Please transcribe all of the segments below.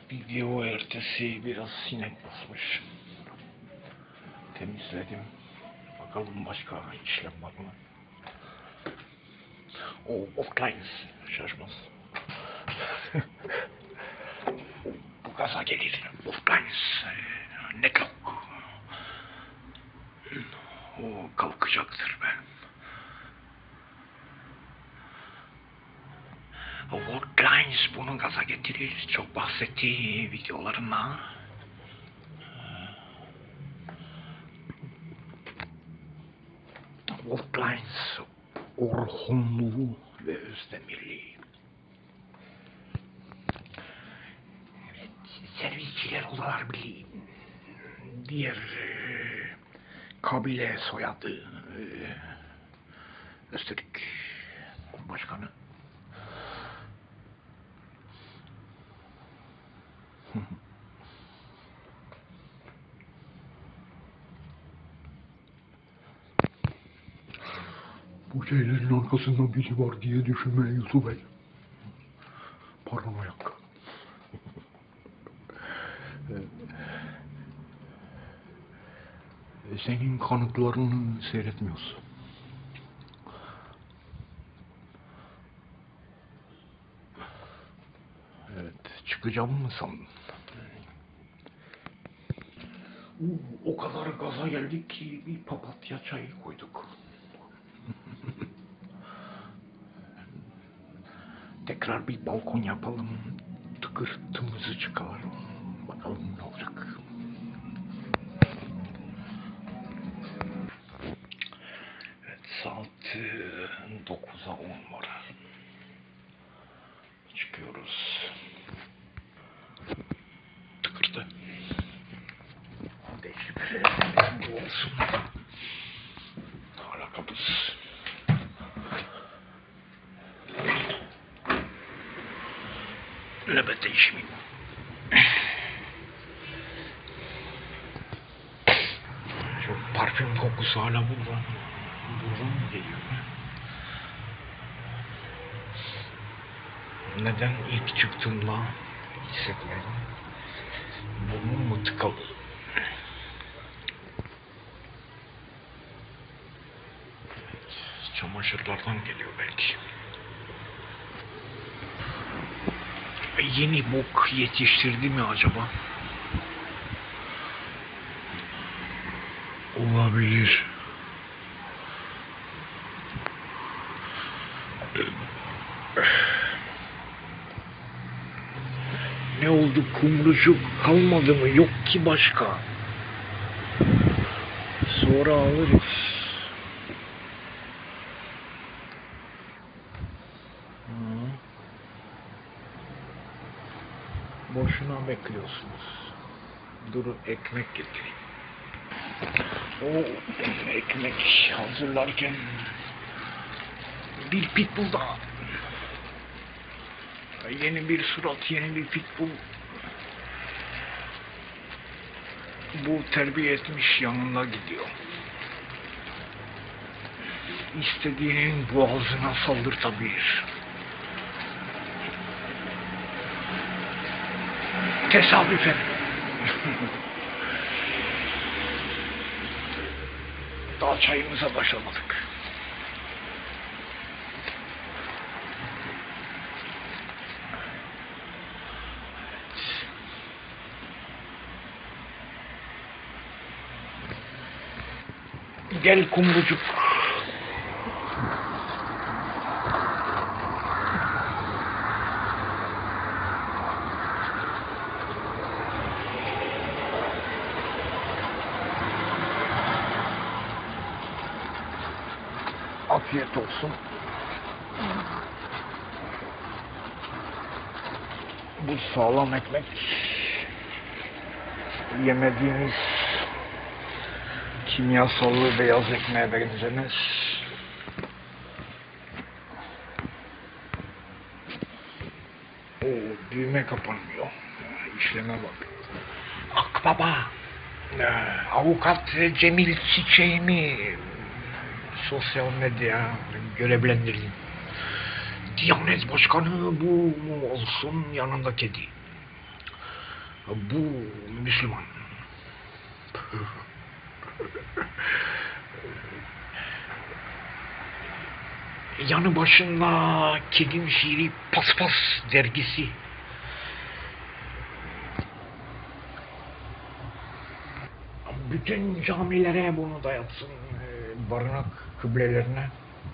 Video ertesi biraz sinek basmış. Temizledim. Bakalım başka işlem var mı? Offline şaşmaz. Bu gaza gelir. Offline. Ne kalk? O kalkacaktır ben. Worklines bunu gaza getirir. Çok bahsettiği videolarında. Worklines Orhunluğu ve Özdemirliği. Evet, Servisçiler Odalar Birliği. Diğer kabile soyadı Öztürk Başkanı. Bu şeylerin arkasında biri var diye düşünme Yusuf Bey. Paranoyak. Senin kanıtlarını seyretmiyoruz. Evet, çıkacağım mı sandın? O kadar gaza geldik ki bir papatya çayı koyduk. Tekrar bir balkon yapalım. Tıkırtımızı çıkaralım. Bakalım ne olacak. Evet, saat 9'a 10 var. Çıkıyoruz. Tıkırtı. Değişik olsun. Hala kapız. Nöbet değişmeyeyim. Şu parfüm kokusu hala buradan. Buradan mı geliyor? Neden ilk çıktığımda hissetmedim? Burnum mu tıkalı? Çamaşırlardan geliyor belki. Yeni bok yetiştirdi mi acaba? Olabilir. Ne oldu, kumrucuk kalmadı mı? Yok ki başka. Sonra alırız. Boşuna bekliyorsunuz. Durun, ekmek getireyim. O ekmek hazırlarken bir pitbull daha. Yeni bir surat, yeni bir pitbull. Bu terbiye etmiş yanına gidiyor. İstediğinin boğazına saldırtabilir. Tesadüfen. Daha çayımıza başlamadık. Gel kumrucuk. Afiyet olsun. Bu sağlam ekmek yemediğimiz kimyasallı beyaz ekmeğe benzemez. O düğme kapanmıyor. İşleme bak. Akbaba. Avukat Cemil Çiçeğimi sosyal medya görevlendirdim. Diyanet Başkanı bu mu olsun, yanında kedi. Bu Müslüman. Yanı başında Kedim Şiiri Paspas dergisi. Bütün camilere bunu dayatsın, barınak kıblelerine.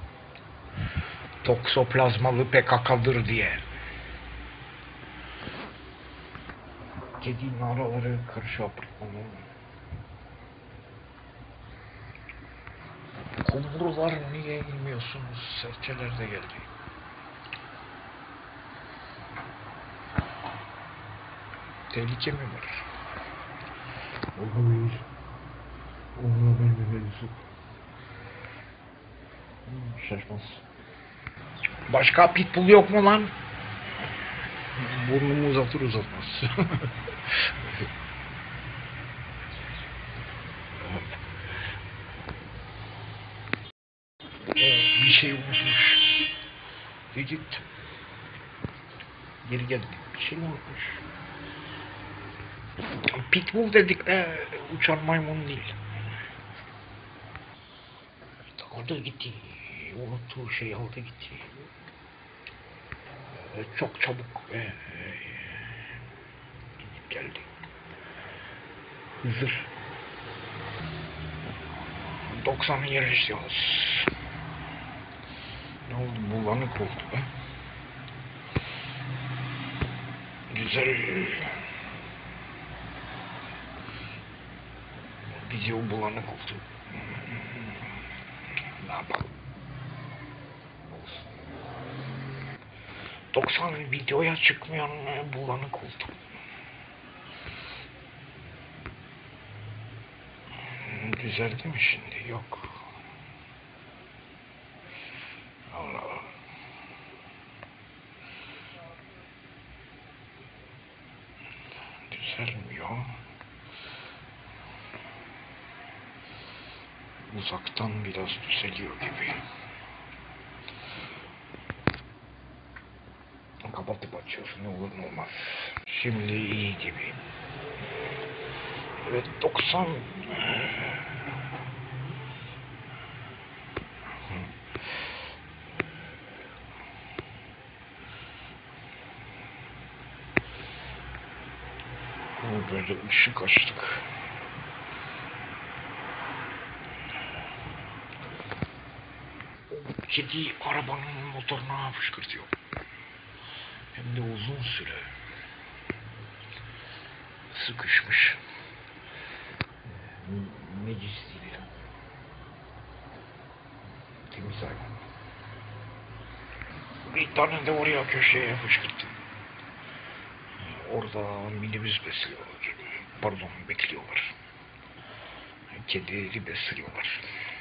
Toksoplazmalı PKK'dır diye. Kedi naraları karşı apartmanı. Kumrular niye inmiyorsunuz? Serçeler de geldi. Tehlike mi var? Olabilir. Onunla vermemelisin. Şaşmaz. Başka pitbull yok mu lan? Burnumu uzatır uzatmaz. Bir şey unutmuş. Git. Geri geldi. Bir şey unutmuş. Pitbull dedik de uçan maymun değil. Aldı gitti. Unuttuğu şey aldı gitti. Çok çabuk gidip geldi. Hızır. 90'ı yerleştiriyoruz. Ne oldu? Bulanık oldu be. Güzel. Video bulanık oldu. Ne yapalım? 90 videoya çıkmayan bulanık oldu. Düzeldi mi şimdi? Yok. Allah Allah. Düzelmiyor. Uzaktan biraz düzeliyor gibi. Kapatıp açıyorsun, ne olur ne olmaz. Şimdi iyi gibi. Evet, 90. Böyle ışık açtık. Kedi arabanın motoruna fışkırtıyor. Hem de uzun süre. Sıkışmış. Necis değil. Temiz hayvan. Bir tane de oraya köşeye fışkırttı. Orada minibüs besliyorlar. Pardon, bekliyorlar. Kedileri besliyorlar.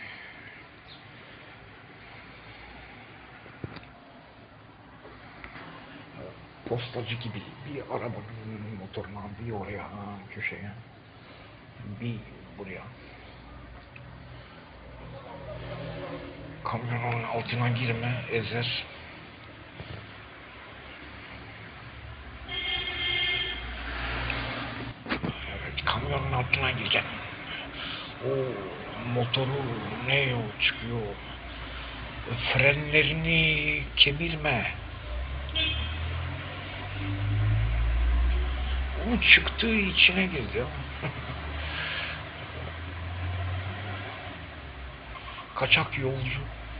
Postacı gibi bir arabanın motoruna, bir oraya köşeye, bir buraya. Kamyonun altına girme, ezer. Evet, kamyonun altına gireceksin. O motoru ne o çıkıyor? Frenlerini kemirme. O çıktığı içine girdi. Kaçak yolcu.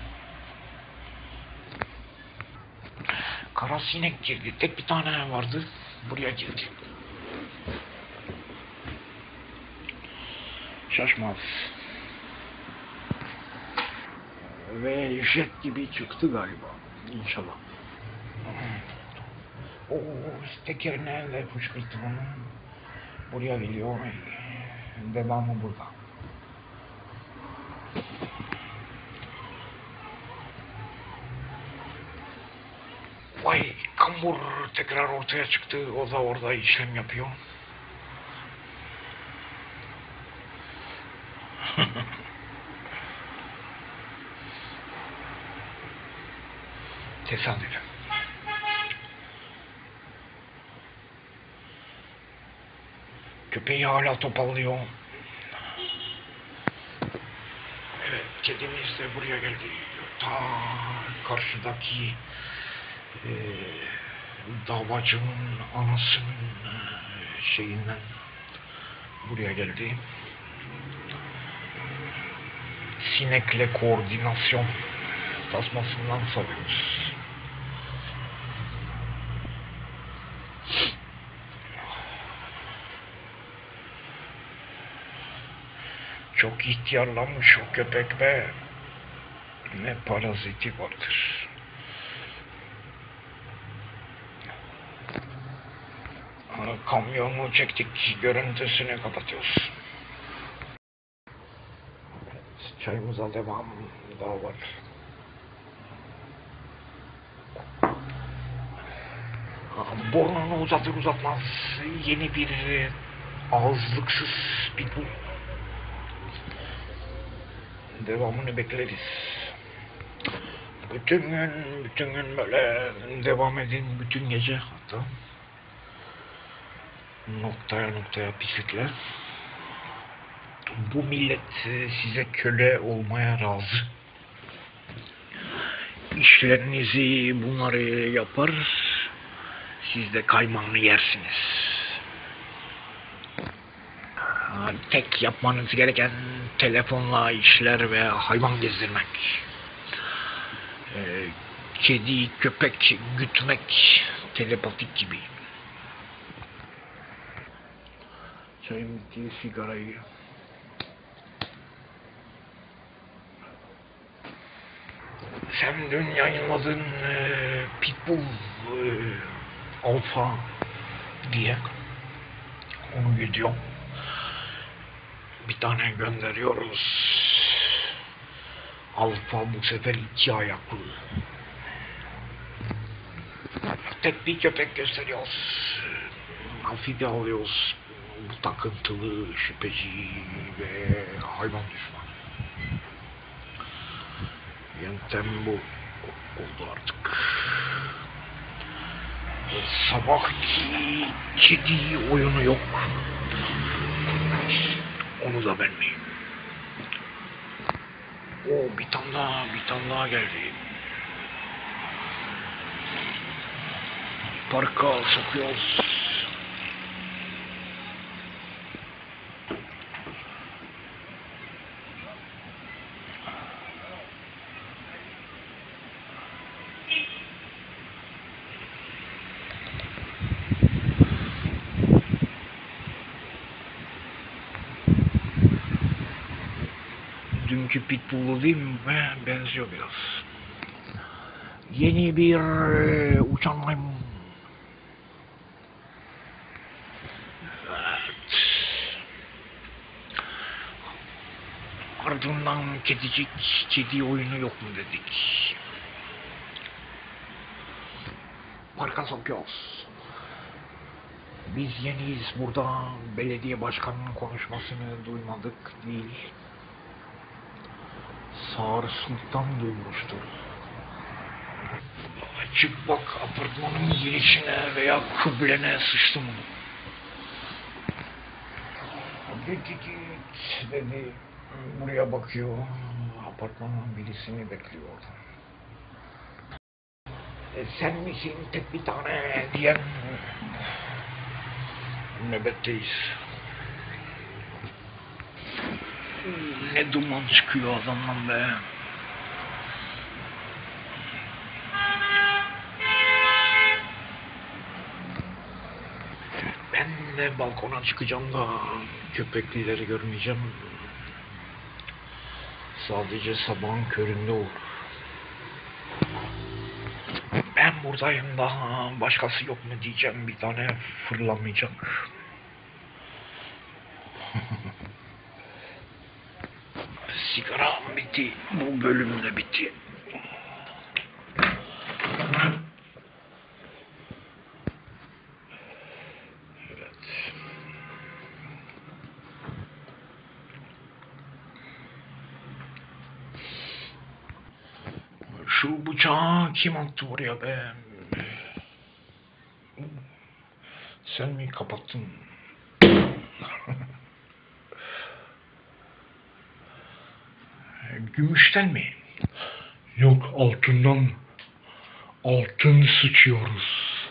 Kara sinek girdi. Tek bir tane vardı. Buraya girdi. Şaşmaz. Ve jet gibi çıktı galiba. İnşallah. O tekerine de fışkırttı onu. Buraya geliyor. Devamı burada. Vay, kambur tekrar ortaya çıktı. O da orada işlem yapıyor. Tesadüf. Köpeği hala topallıyor. Evet, kedimiz de buraya geldi. Ta karşıdaki davacının anasının şeyinden buraya geldi. Sinekle koordinasyon tasmasından salıyoruz. Çok ihtiyarlanmış o köpek ve ne paraziti vardır. Kamyonu çektik, görüntüsünü kapatıyoruz. Çayımıza devam daha var. Burnunu uzatır uzatmaz yeni bir ağızlıksız pitbull. Devamını bekleriz. Bütün gün böyle devam edin, bütün gece hatta. Noktaya pislikler. Bu millet size köle olmaya razı. İşlerinizi bunları yapar, siz de kaymağını yersiniz. Tek yapmanız gereken telefonla işler ve hayvan gezdirmek. Kedi, köpek gütmek telepatik gibi. Çayım bitti, sigarayı. Sen dün yayınladın Pitbull Alfa diye. Onu video. Bir tane gönderiyoruz. Alfa bu sefer 2 ayaklı. Tek bir köpek gösteriyoruz. Hafife alıyoruz. Bu takıntılı, şüpheci ve hayvan düşmanı. Yöntem bu oldu artık. Sabahki kedi oyunu yok. Onu da vermeyeyim. Bir tane daha geldi. Parka sokuyoruz. Dünkü pitbull'u değil mi? Benziyor biraz. Yeni bir uçan maymun. Evet. Ardından kedi oyunu yok mu dedik. Parka sokuyoruz. Biz yeniyiz burada. Belediye başkanının konuşmasını duymadık değil. Sağır Sultan duymuştur. Çık bak apartmanın girişine veya kıblene sıçtım. Git dedi. Buraya bakıyor. Apartmanın birisini bekliyor orada. Sen misin tek bir tane diyen nöbetteyiz. Ne duman çıkıyor adamdan be. Ben de balkona çıkacağım da köpeklileri görmeyeceğim. Sadece sabahın köründe olur. Ben buradayım da başkası yok mu diyeceğim, bir tane fırlamayacak. Sigara bitti. Bu bölüm de bitti. Evet. Şu bıçağı kim attı oraya be? Sen mi kapattın? Gümüşten mi? Yok altından. Altın sıçıyoruz.